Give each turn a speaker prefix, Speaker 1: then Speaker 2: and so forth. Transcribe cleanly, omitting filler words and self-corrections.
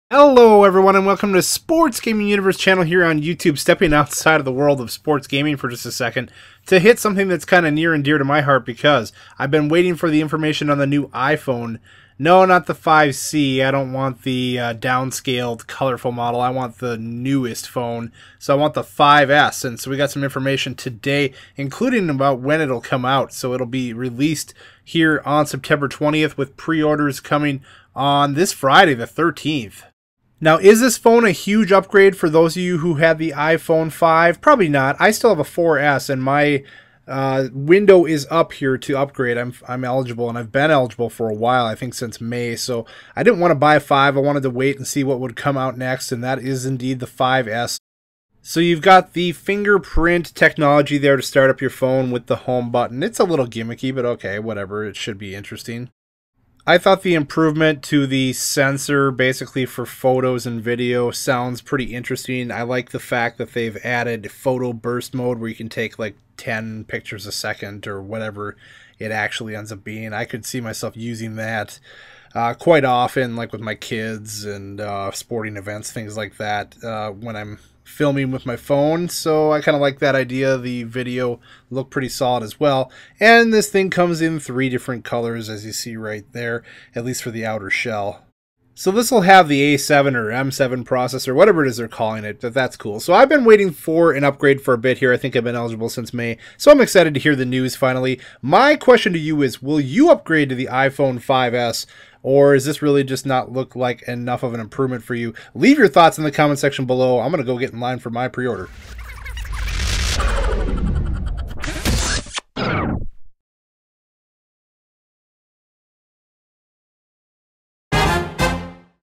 Speaker 1: Hello everyone and welcome to Sports Gaming Universe channel here on YouTube, stepping outside of the world of sports gaming for just a second to hit something that's kind of near and dear to my heart because I've been waiting for the information on the new iPhone. No, not the 5C. I don't want the downscaled, colorful model. I want the newest phone. So I want the 5S. And so we got some information today, including about when it'll come out. So it'll be released here on September 20th with pre-orders coming on this Friday, the 13th. Now, is this phone a huge upgrade for those of you who had the iPhone 5? Probably not. I still have a 4S, and my window is up here to upgrade. I'm eligible, and I've been eligible for a while, I think since May. So I didn't want to buy a 5. I wanted to wait and see what would come out next, and that is indeed the 5S. So you've got the fingerprint technology there to start up your phone with the home button. It's a little gimmicky, but okay, whatever. It should be interesting. I thought the improvement to the sensor basically for photos and video sounds pretty interesting. I like the fact that they've added photo burst mode where you can take like 10 pictures a second or whatever it actually ends up being. I could see myself using that quite often, like with my kids and sporting events, things like that, when I'm filming with my phone. So I kind of like that idea. The video looked pretty solid as well, and this thing comes in 3 different colors, as you see right there, at least for the outer shell. So this will have the A7 or M7 processor, whatever it is they're calling it, but that's cool. So I've been waiting for an upgrade for a bit here. I think I've been eligible since May, so I'm excited to hear the news finally. My question to you is, will you upgrade to the iPhone 5S, or is this really just not look like enough of an improvement for you? Leave your thoughts in the comment section below. I'm going to go get in line for my pre-order.